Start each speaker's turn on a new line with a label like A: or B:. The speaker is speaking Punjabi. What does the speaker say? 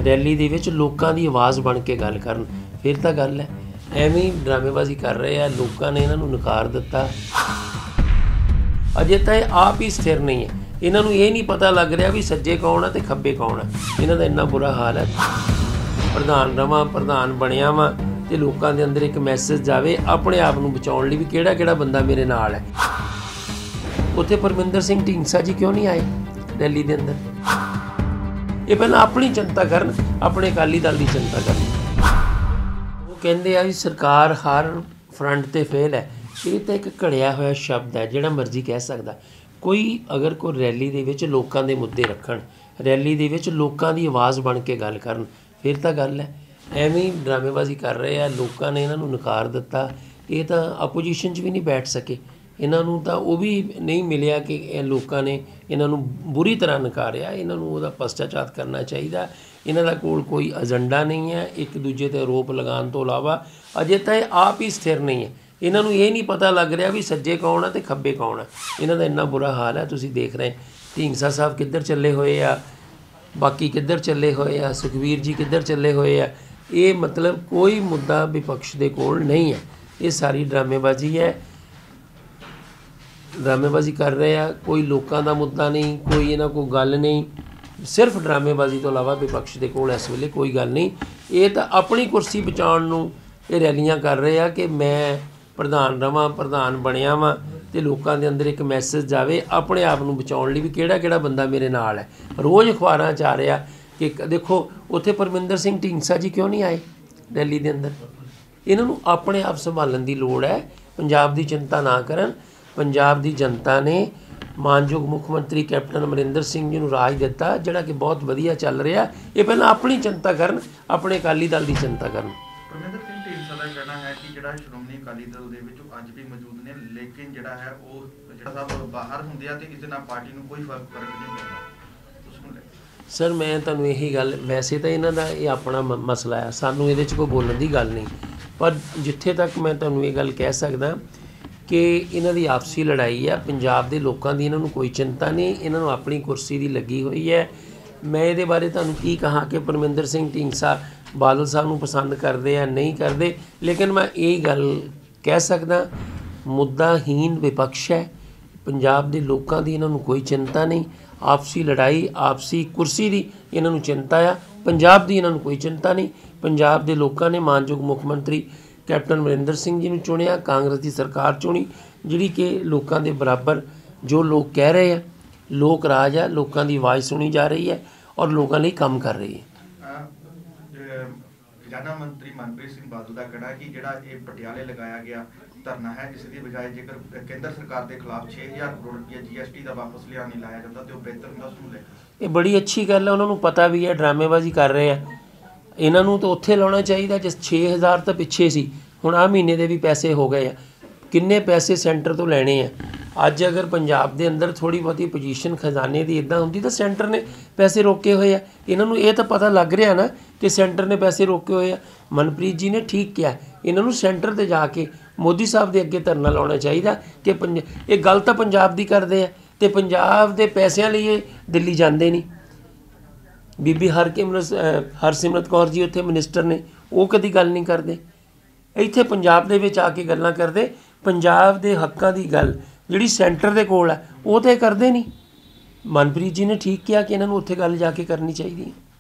A: रैली दे विच लोकां दी आवाज़ बन के गल करन, फिर तां गल है। ਐਵੇਂ ਹੀ ਡਰਾਮੇਬਾਜ਼ੀ ਕਰ ਰਹੇ ਆ, ਲੋਕਾਂ ਨੇ ਇਹਨਾਂ ਨੂੰ ਨਕਾਰ ਦਿੱਤਾ। ਅਜੇ ਤਾਂ ਇਹ ਆਪ ਹੀ ਸਥਿਰ ਨਹੀਂ ਹੈ, ਇਹਨਾਂ ਨੂੰ ਇਹ ਨਹੀਂ ਪਤਾ ਲੱਗ ਰਿਹਾ ਵੀ ਸੱਜੇ ਕੌਣ ਆ ਤੇ ਖੱਬੇ ਕੌਣ ਆ। ਇਹਨਾਂ ਦਾ ਇੰਨਾ ਬੁਰਾ ਹਾਲ ਹੈ। ਪ੍ਰਧਾਨ ਰਵਾਂ, ਪ੍ਰਧਾਨ ਬਣਿਆ ਵਾਂ ਤੇ ਲੋਕਾਂ ਦੇ ਅੰਦਰ ਇੱਕ ਮੈਸੇਜ ਜਾਵੇ ਆਪਣੇ ਆਪ ਨੂੰ ਬਚਾਉਣ ਲਈ ਵੀ ਕਿਹੜਾ ਕਿਹੜਾ ਬੰਦਾ ਮੇਰੇ ਨਾਲ ਹੈ। ਉੱਥੇ ਪਰਮਿੰਦਰ ਸਿੰਘ ਢੀਂਡਸਾ ਜੀ ਕਿਉਂ ਨਹੀਂ ਆਏ ਰੈਲੀ ਦੇ ਅੰਦਰ? ਇਹ ਪਹਿਲਾਂ ਆਪਣੀ ਚਿੰਤਾ ਕਰਨ, ਆਪਣੇ ਅਕਾਲੀ ਦਲ ਦੀ ਚਿੰਤਾ ਕਰਨ। ਕਹਿੰਦੇ ਆ ਵੀ ਸਰਕਾਰ ਹਰ ਫਰੰਟ ਤੇ ਫੇਲ ਹੈ। ਇਹ ਤਾਂ ਇੱਕ ਘੜਿਆ ਹੋਇਆ ਸ਼ਬਦ ਹੈ, ਜਿਹੜਾ ਮਰਜ਼ੀ ਕਹਿ ਸਕਦਾ। ਕੋਈ ਅਗਰ ਕੋਈ ਰੈਲੀ ਦੇ ਵਿੱਚ ਲੋਕਾਂ ਦੇ ਮੁੱਦੇ ਰੱਖਣ, ਰੈਲੀ ਦੇ ਵਿੱਚ ਲੋਕਾਂ ਦੀ ਆਵਾਜ਼ ਬਣ ਕੇ ਗੱਲ ਕਰਨ, ਫਿਰ ਤਾਂ ਗੱਲ ਹੈ। ਐਵੇਂ ਹੀ ਡਰਾਮੇਬਾਜ਼ੀ ਕਰ ਰਹੇ ਆ, ਲੋਕਾਂ ਨੇ ਇਹਨਾਂ ਨੂੰ ਨਕਾਰ ਦਿੱਤਾ। ਇਹ ਤਾਂ ਆਪੋਜੀਸ਼ਨ 'ਚ ਵੀ ਨਹੀਂ ਬੈਠ ਸਕੇ, ਇਹਨਾਂ ਨੂੰ ਤਾਂ ਉਹ ਵੀ ਨਹੀਂ ਮਿਲਿਆ ਕਿ ਇਹ ਲੋਕਾਂ ਨੇ ਇਹਨਾਂ ਨੂੰ ਬੁਰੀ ਤਰ੍ਹਾਂ ਨਕਾਰਿਆ। ਇਹਨਾਂ ਨੂੰ ਉਹਦਾ ਪਸ਼ਚਾਤਾਪ ਕਰਨਾ ਚਾਹੀਦਾ। ਇਹਨਾਂ ਦਾ ਕੋਲ ਕੋਈ ਏਜੰਡਾ ਨਹੀਂ ਹੈ ਇੱਕ ਦੂਜੇ 'ਤੇ ਆਰੋਪ ਲਗਾਉਣ ਤੋਂ ਇਲਾਵਾ। ਅਜੇ ਤਾਂ ਇਹ ਆਪ ਹੀ ਸਥਿਰ ਨਹੀਂ ਹੈ, ਇਹਨਾਂ ਨੂੰ ਇਹ ਨਹੀਂ ਪਤਾ ਲੱਗ ਰਿਹਾ ਵੀ ਸੱਜੇ ਕੌਣ ਆ ਤੇ ਖੱਬੇ ਕੌਣ ਆ। ਇਹਨਾਂ ਦਾ ਇੰਨਾ ਬੁਰਾ ਹਾਲ ਹੈ। ਤੁਸੀਂ ਦੇਖ ਰਹੇ ਢੀਂਡਸਾ ਸਾਹਿਬ ਕਿੱਧਰ ਚੱਲੇ ਹੋਏ ਆ, ਬਾਕੀ ਕਿੱਧਰ ਚੱਲੇ ਹੋਏ ਆ, ਸੁਖਬੀਰ ਜੀ ਕਿੱਧਰ ਚੱਲੇ ਹੋਏ ਆ। ਇਹ ਮਤਲਬ ਕੋਈ ਮੁੱਦਾ ਵਿਪਕਸ਼ ਦੇ ਕੋਲ ਨਹੀਂ ਹੈ। ਇਹ ਸਾਰੀ ਡਰਾਮੇਬਾਜ਼ੀ ਹੈ, ਡਰਾਮੇਬਾਜ਼ੀ ਕਰ ਰਹੇ ਆ। ਕੋਈ ਲੋਕਾਂ ਦਾ ਮੁੱਦਾ ਨਹੀਂ, ਕੋਈ ਇਹਨਾਂ ਕੋਲ ਗੱਲ ਨਹੀਂ। ਸਿਰਫ ਡਰਾਮੇਬਾਜ਼ੀ ਤੋਂ ਇਲਾਵਾ ਵਿਪਕਸ਼ ਦੇ ਕੋਲ ਇਸ ਵੇਲੇ ਕੋਈ ਗੱਲ ਨਹੀਂ। ਇਹ ਤਾਂ ਆਪਣੀ ਕੁਰਸੀ ਬਚਾਉਣ ਨੂੰ ਇਹ ਰੈਲੀਆਂ ਕਰ ਰਹੇ ਆ ਕਿ ਮੈਂ ਪ੍ਰਧਾਨ ਰਵਾਂ, ਪ੍ਰਧਾਨ ਬਣਿਆ ਵਾਂ ਤੇ ਲੋਕਾਂ ਦੇ ਅੰਦਰ ਇੱਕ ਮੈਸੇਜ ਜਾਵੇ ਆਪਣੇ ਆਪ ਨੂੰ ਬਚਾਉਣ ਲਈ ਵੀ ਕਿਹੜਾ ਕਿਹੜਾ ਬੰਦਾ ਮੇਰੇ ਨਾਲ ਹੈ। ਰੋਜ਼ ਅਖਬਾਰਾਂ 'ਚ ਆ ਰਿਹਾ ਕਿ ਦੇਖੋ ਉੱਥੇ ਪਰਮਿੰਦਰ ਸਿੰਘ ਢੀਂਡਸਾ ਜੀ ਕਿਉਂ ਨਹੀਂ ਆਏ ਰੈਲੀ ਦੇ ਅੰਦਰ? ਇਹਨਾਂ ਨੂੰ ਆਪਣੇ ਆਪ ਸੰਭਾਲਣ ਦੀ ਲੋੜ ਹੈ। ਪੰਜਾਬ ਦੀ ਚਿੰਤਾ ਨਾ ਕਰਨ। ਪੰਜਾਬ ਦੀ ਜਨਤਾ ਨੇ ਮਾਨਯੋਗ ਮੁੱਖ ਮੰਤਰੀ ਕੈਪਟਨ ਅਮਰਿੰਦਰ ਸਿੰਘ ਜੀ ਨੂੰ ਰਾਜ ਦਿੱਤਾ, ਜਿਹੜਾ ਕਿ ਬਹੁਤ ਵਧੀਆ ਚੱਲ ਰਿਹਾ। ਇਹ ਪਹਿਲਾਂ ਆਪਣੀ ਚਿੰਤਾ ਕਰਨ, ਆਪਣੇ ਅਕਾਲੀ ਦਲ ਦੀ ਚਿੰਤਾ ਕਰਨ।
B: ਪਰਮਿੰਦਰ ਸਿੰਘ ਢੀਂਡਸਾ ਦਾ ਕਹਿਣਾ ਹੈ ਕਿ ਜਿਹੜਾ ਸ਼੍ਰੋਮਣੀ ਅਕਾਲੀ ਦਲ ਦੇ ਵਿੱਚ ਅੱਜ ਵੀ ਮੌਜੂਦ ਨੇ, ਲੇਕਿਨ ਜਿਹੜਾ ਹੈ ਉਹ ਜਿਹੜਾ ਸਭ ਬਾਹਰ ਹੁੰਦੇ ਆ ਤੇ ਇਸ ਦੇ ਨਾਲ ਪਾਰਟੀ ਨੂੰ ਕੋਈ ਫਰਕ ਨਹੀਂ ਪੈਂਦਾ।
A: ਸਰ ਮੈਂ ਤੁਹਾਨੂੰ ਇਹੀ ਗੱਲ, ਵੈਸੇ ਤਾਂ ਇਹਨਾਂ ਦਾ ਇਹ ਆਪਣਾ ਮਸਲਾ ਹੈ, ਸਾਨੂੰ ਇਹਦੇ 'ਚ ਕੋਈ ਬੋਲਣ ਦੀ ਗੱਲ ਨਹੀਂ। ਪਰ ਜਿੱਥੇ ਤੱਕ ਮੈਂ ਤੁਹਾਨੂੰ ਇਹ ਗੱਲ ਕਹਿ ਸਕਦਾ ਕਿ ਇਹਨਾਂ ਦੀ ਆਪਸੀ ਲੜਾਈ ਹੈ। ਪੰਜਾਬ ਦੇ ਲੋਕਾਂ ਦੀ ਇਹਨਾਂ ਨੂੰ ਕੋਈ ਚਿੰਤਾ ਨਹੀਂ, ਇਹਨਾਂ ਨੂੰ ਆਪਣੀ ਕੁਰਸੀ ਦੀ ਲੱਗੀ ਹੋਈ ਹੈ। ਮੈਂ ਇਹਦੇ ਬਾਰੇ ਤੁਹਾਨੂੰ ਕੀ ਕਹਾਂ ਕਿ ਪਰਮਿੰਦਰ ਸਿੰਘ ਢੀਂਡਸਾ ਬਾਦਲ ਸਾਹਿਬ ਨੂੰ ਪਸੰਦ ਕਰਦੇ ਆ ਨਹੀਂ ਕਰਦੇ, ਲੇਕਿਨ ਮੈਂ ਇਹ ਗੱਲ ਕਹਿ ਸਕਦਾ ਮੁੱਦਾਹੀਨ ਵਿਪਕਸ਼ ਹੈ। ਪੰਜਾਬ ਦੇ ਲੋਕਾਂ ਦੀ ਇਹਨਾਂ ਨੂੰ ਕੋਈ ਚਿੰਤਾ ਨਹੀਂ। ਆਪਸੀ ਲੜਾਈ, ਆਪਸੀ ਕੁਰਸੀ ਦੀ ਇਹਨਾਂ ਨੂੰ ਚਿੰਤਾ ਆ। ਪੰਜਾਬ ਦੀ ਇਹਨਾਂ ਨੂੰ ਕੋਈ ਚਿੰਤਾ ਨਹੀਂ। ਪੰਜਾਬ ਦੇ ਲੋਕਾਂ ਨੇ ਮਾਨਯੋਗ ਮੁੱਖ ਮੰਤਰੀ ਕੈਪਟਨ ਅਮਰਿੰਦਰ ਸਿੰਘ ਜੀ ਨੂੰ ਚੁਣਿਆ, ਕਾਂਗਰਸ ਦੀ ਸਰਕਾਰ ਚੁਣੀ ਜਿਹੜੀ ਕਿ ਲੋਕਾਂ ਦੇ ਬਰਾਬਰ, ਜੋ ਲੋਕ ਕਹਿ ਰਹੇ ਆ ਲੋਕ ਰਾਜ ਆ, ਲੋਕਾਂ ਦੀ ਆਵਾਜ਼ ਸੁਣੀ ਜਾ ਰਹੀ ਹੈ ਔਰ ਲੋਕਾਂ ਲਈ ਕੰਮ ਕਰ ਰਹੀ ਹੈ।
B: ਖਜ਼ਾਨਾ ਮੰਤਰੀ ਮਨਪ੍ਰੀਤ ਸਿੰਘ ਬਾਦਲ ਦਾ ਕਹਿਣਾ ਕਿ ਜਿਹੜਾ ਇਹ ਪਟਿਆਲੇ ਲਗਾਇਆ ਗਿਆ ਧਰਨਾ ਹੈ, ਇਸ ਦੀ ਬਜਾਏ ਜੇਕਰ ਕੇਂਦਰ ਸਰਕਾਰ ਦੇ ਖਿਲਾਫ 6000 ਕਰੋੜ ਰੁਪਏ GST ਦਾ ਵਾਪਸ ਲਿਆ ਨਹੀਂ ਲਾਇਆ ਜਾਂਦਾ ਤੇ ਉਹ ਬਿਹਤਰ ਹੁੰਦਾ। ਉਸ ਨੂੰ
A: ਇਹ ਬੜੀ ਅੱਛੀ ਗੱਲ ਹੈ। ਉਹਨਾਂ ਨੂੰ ਪਤਾ ਵੀ ਹੈ ਡਰਾਮੇਬਾਜ਼ੀ ਕਰ ਰਹੇ ਆ। ਇਹਨਾਂ ਨੂੰ ਤਾਂ ਉੱਥੇ ਲਾਉਣਾ ਚਾਹੀਦਾ ਜਿਸ 6000 ਤਾਂ ਪਿੱਛੇ ਸੀ। ਹੁਣ ਆਹ ਮਹੀਨੇ ਦੇ ਵੀ ਪੈਸੇ ਹੋ ਗਏ ਆ। ਕਿੰਨੇ ਪੈਸੇ ਸੈਂਟਰ ਤੋਂ ਲੈਣੇ ਆ? ਅੱਜ ਅਗਰ ਪੰਜਾਬ ਦੇ ਅੰਦਰ ਥੋੜ੍ਹੀ ਬਹੁਤੀ ਪੋਜੀਸ਼ਨ ਖਜ਼ਾਨੇ ਦੀ ਇੱਦਾਂ ਹੁੰਦੀ ਤਾਂ ਸੈਂਟਰ ਨੇ ਪੈਸੇ ਰੋਕੇ ਹੋਏ ਆ। ਇਹਨਾਂ ਨੂੰ ਇਹ ਤਾਂ ਪਤਾ ਲੱਗ ਰਿਹਾ ਨਾ ਕਿ ਸੈਂਟਰ ਨੇ ਪੈਸੇ ਰੋਕੇ ਹੋਏ ਆ। ਮਨਪ੍ਰੀਤ ਜੀ ਨੇ ਠੀਕ ਕਿਹਾ, ਇਹਨਾਂ ਨੂੰ ਸੈਂਟਰ 'ਤੇ ਜਾ ਕੇ ਮੋਦੀ ਸਾਹਿਬ ਦੇ ਅੱਗੇ ਧਰਨਾ ਲਾਉਣਾ ਚਾਹੀਦਾ ਕਿ ਇਹ ਗੱਲ ਤਾਂ ਪੰਜਾਬ ਦੀ ਕਰਦੇ ਆ ਅਤੇ ਪੰਜਾਬ ਦੇ ਪੈਸਿਆਂ ਲਈ ਇਹ ਦਿੱਲੀ ਜਾਂਦੇ ਨਹੀਂ। ਬੀਬੀ ਹਰਸਿਮਰਤ ਕੌਰ ਜੀ ਉੱਥੇ ਮਿਨਿਸਟਰ ਨੇ, ਉਹ ਕਦੀ ਗੱਲ ਨਹੀਂ ਕਰਦੇ। ਇੱਥੇ ਪੰਜਾਬ ਦੇ ਵਿੱਚ ਆ ਕੇ ਗੱਲਾਂ ਕਰਦੇ। ਪੰਜਾਬ ਦੇ ਹੱਕਾਂ ਦੀ ਗੱਲ ਜਿਹੜੀ ਸੈਂਟਰ ਦੇ ਕੋਲ ਹੈ ਉਹ ਤਾਂ ਇਹ ਕਰਦੇ ਨਹੀਂ। ਮਨਪ੍ਰੀਤ ਜੀ ਨੇ ਠੀਕ ਕਿਹਾ ਕਿ ਇਹਨਾਂ ਨੂੰ ਉੱਥੇ ਗੱਲ ਜਾ ਕੇ ਕਰਨੀ ਚਾਹੀਦੀ ਹੈ।